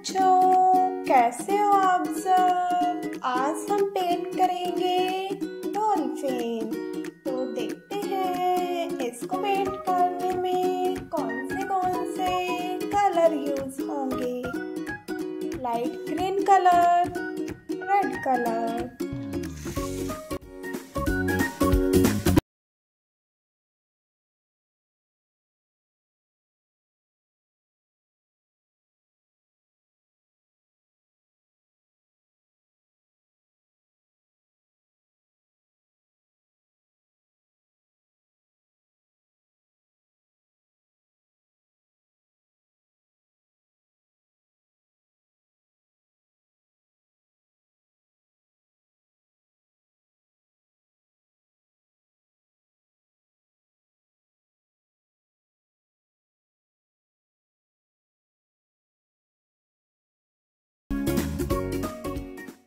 बच्चों, कैसे हो आप सब। आज हम पेंट करेंगे डॉल्फिन। तो देखते हैं इसको पेंट करने में कौन से कलर यूज होंगे। Light green colour, red colour,